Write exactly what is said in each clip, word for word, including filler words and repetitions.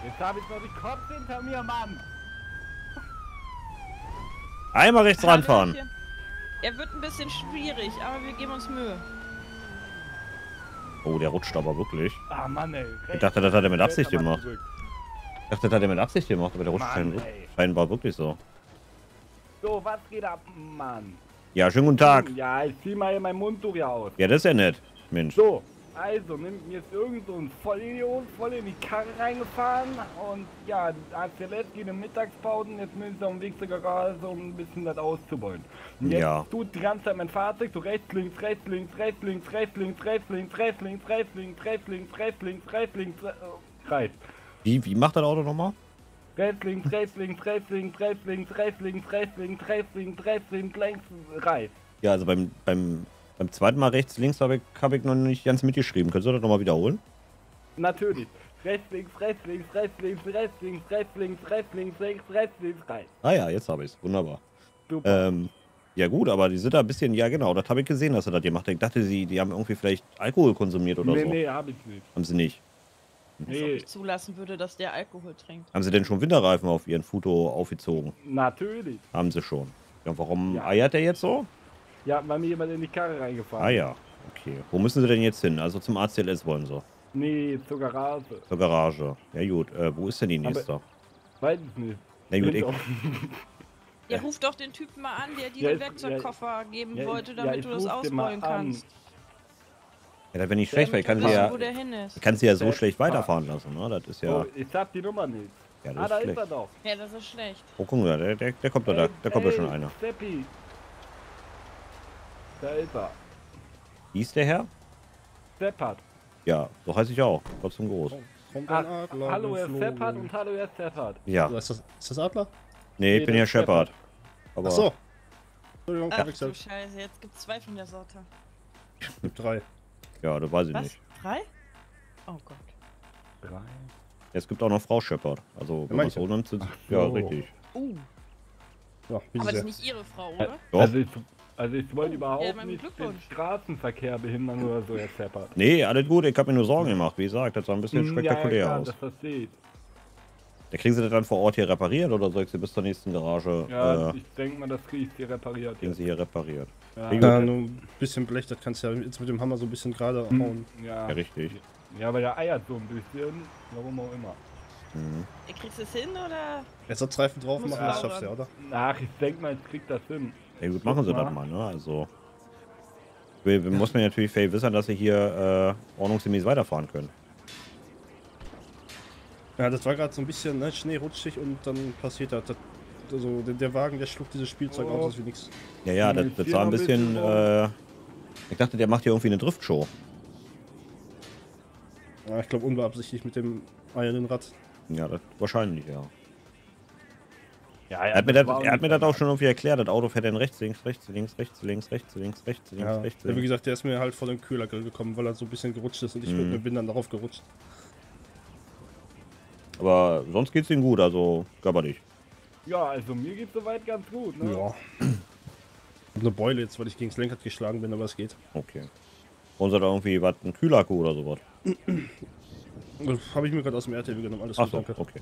Jetzt habe ich noch die Kopf hinter mir, Mann. Einmal rechts ranfahren. Er wird ein bisschen schwierig, aber wir geben uns Mühe. Oh, der rutscht aber wirklich. Ah, Mann, ey. Ich dachte, das hat er mit Absicht gemacht. Ich dachte, das hat er mit Absicht gemacht, aber der rutscht Mann, scheinbar wirklich so. So, was geht ab, Mann? Ja, schönen guten Tag. Ja, ich zieh mal hier mein Mundtuch hier aus. Ja, das ist ja nett, Mensch. So, also nimmt mir jetzt irgend so ein Vollidiot voll in die Karre reingefahren und ja, als der letzte in den Mittagspausen, jetzt müssen sie auf dem Weg zur Garage, um ein bisschen das auszubeuten. Und jetzt Ja. tut die ganze Zeit mein Fahrzeug so rechts, links, rechts, links, rechts, links, rechts, links, rechts, links, rechts, links, rechts, links, rechts, links, rechts, links, rechts, links, rechts. Wie, wie macht das Auto nochmal? Rechts, links, rechts, links, rechts, links, rechts, links, rechts, links, rechts, links, rechts, links, rechts, links, links, rechts. Ja, also beim, beim, beim zweiten Mal rechts, links habe ich, hab ich noch nicht ganz mitgeschrieben. Könntest du das nochmal wiederholen? Natürlich. Rechts, links, rechts, links, rechts, links, rechts, links, rechts, links, rechts, links, rechts, rechts, links, rechts. Ah ja, jetzt habe ich es. Wunderbar. Super. Ähm, ja gut, aber die sind da ein bisschen, ja genau, das habe ich gesehen, dass er das gemacht hat. Ich dachte, sie, die haben irgendwie vielleicht Alkohol konsumiert oder nee, so. nee, hab ich nicht. Haben sie nicht. Als ob Nee, ich zulassen würde, dass der Alkohol trinkt. Haben sie denn schon Winterreifen auf ihren Futo aufgezogen? natürlich. Haben sie schon. Ja, warum Ja. eiert der jetzt so? Ja, weil mir jemand in die Karre reingefahren Ah ja, okay. Wo müssen sie denn jetzt hin? Also zum A C L S wollen sie. Nee, zur Garage. Zur Garage. Ja gut, äh, wo ist denn die nächste? Weiß ich nicht. Na gut, Bin ich, doch- Ihr ruft doch den Typen mal an, der dir Ja, den ich- Werkzeugkoffer geben ja, wollte, ich- damit ja, du ich das ruf den mal ausrollen an. kannst. ja, das wäre nicht schlecht, weil ich kann sie Wissen, ja, wo der hin ist. ich kann sie ja so Der- schlecht weiterfahren lassen, ne? Das ist ja, Oh, ich hab die Nummer nicht. ja Ah, das da ist ist schlecht. er doch. Ja, das ist schlecht. Oh, guck mal, der, der, der kommt da, da, da kommt ja schon einer. Steppi. Da ist er. Wie ist der Herr? Steppert. Ja, so heiße ich auch. Trotzdem groß. Kommt Ah, ein Adler hallo, Herr geflogen. Steppert und hallo, Herr Steppert. Ja. Ist das, ist das Adler? Nee, ich Nee, bin das ja ist Shepard. Shepard. Aber Ach so. Entschuldigung, Ach du verwechselt. Scheiße, jetzt gibt's zwei von der Sorte. Gibt drei. ja, das weiß ich Was? nicht. Drei? Oh Gott. Drei. Es gibt auch noch Frau Shepard. Also, wenn man es manche. so nimmt, sind ja, so. richtig. Uh, Ja, bitte aber das sehr. ist nicht ihre Frau, oder? Doch. Also ich, also ich wollte Oh, überhaupt ja, mein nicht den Glückwunsch. Straßenverkehr behindern oder so, Herr Steppert. Nee, alles gut, ich habe mir nur Sorgen gemacht. Wie gesagt, das sah ein bisschen Hm, spektakulär ja, ja, klar, aus. das verstehe ich. Da kriegen sie das dann vor Ort hier repariert oder soll ich sie bis zur nächsten Garage Ja, äh, ich denke mal, das kriege ich dir repariert. kriegen sie hier repariert? Ja, Ja, Ja, nur ein bisschen Blech, das kannst du ja jetzt mit dem Hammer so ein bisschen gerade Hm, hauen. ja. Ja, richtig. Ja, aber der eiert so ein bisschen, warum auch immer. Mhm. Ihr kriegst es hin, oder? Ersatzreifen drauf Muss machen, das sauber. schaffst du ja, oder? Ach, ich denke mal, ich krieg das hin. Ja gut, machen sie Guck das mal, ne? Also. Wir, wir muss man natürlich verwissern, dass sie hier äh, ordnungsgemäß weiterfahren können. Ja, das war gerade so ein bisschen ne, Schnee rutschig und dann passiert das. das also der, der Wagen, der schluckt dieses Spielzeug Oh. aus wie nix. Ja, ja, das, Jetzt das hier sah ein noch ein bisschen. bisschen Äh, ich dachte, der macht hier irgendwie eine Driftshow. Ja, ich glaube unbeabsichtigt mit dem eiernen Rad. Ja, das wahrscheinlich, ja. Ja, Er hat mir das, er hat mir das auch schon irgendwie erklärt, das Auto fährt dann rechts, links, rechts, links, rechts, links, rechts, links, rechts, links, Ja, rechts, ja, wie links. gesagt, der ist mir halt vor den Kühlergrill gekommen, weil er so ein bisschen gerutscht ist und ich Mhm. bin dann darauf gerutscht. Aber sonst geht's ihm gut, also körperlich. Ja, also mir geht's soweit ganz gut, ne? Ja. Ich hab eine Beule jetzt, weil ich gegen das Lenkrad geschlagen bin, aber es geht. Okay. Wollen sie da irgendwie was, ein Kühlakku oder sowas? Habe ich mir gerade aus dem R T W genommen, alles Ach gut, so, danke. okay.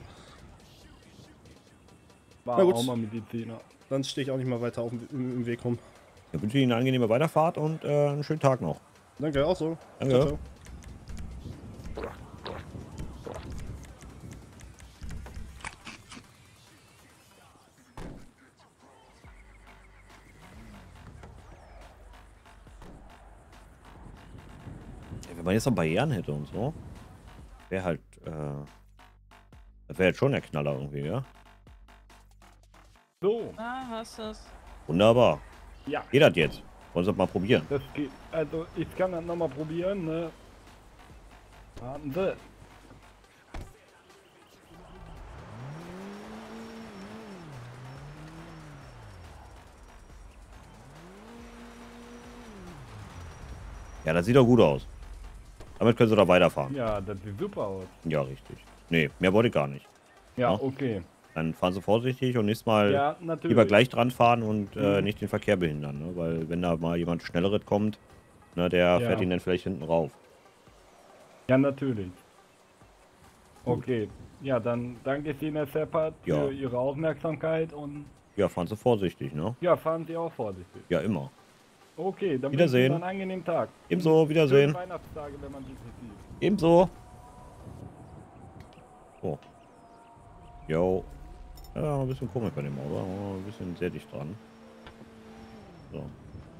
War Na gut. auch mal Mediziner. Dann stehe ich auch nicht mal weiter auf dem, im, im Weg rum. Dann wünsche ich Ihnen eine angenehme Weiterfahrt und äh, einen schönen Tag noch. Danke, auch so. Danke. Ciao, ciao. Ja, wenn man jetzt noch Barrieren hätte und so, wäre halt, äh, das wäre jetzt schon der Knaller irgendwie, ja? So, Ah, hast du's. Wunderbar. ja, Geht das jetzt? Wollen Sie das mal probieren? das geht. Also ich kann das nochmal probieren, ne? Warten Sie. Ja, das sieht doch gut aus. Damit können Sie doch weiterfahren. Ja, das sieht super aus. Ja, richtig. Nee, mehr wollte ich gar nicht. Ja, Ja. okay. Dann fahren Sie vorsichtig und nächstes Mal Ja, natürlich. lieber gleich dran fahren und äh, Mhm. nicht den Verkehr behindern, ne? Weil wenn da mal jemand Schnelleres kommt, ne, der Ja. fährt ihn dann vielleicht hinten rauf. Ja, natürlich. Okay. Ja, dann danke ich Ihnen, Herr Seppert, für Ja. Ihre Aufmerksamkeit und Ja, fahren Sie vorsichtig, ne? ja, fahren Sie auch vorsichtig. Ja, immer. Okay, dann wünsche ich Wiedersehen. Ihnen einen angenehmen Tag. Ebenso, Wiedersehen. Schöne Weihnachtstage, wenn man sich nicht sieht. Ebenso. So. Jo. Ja, ein bisschen komisch bei dem Auto. aber Ein bisschen sehr dicht dran. So.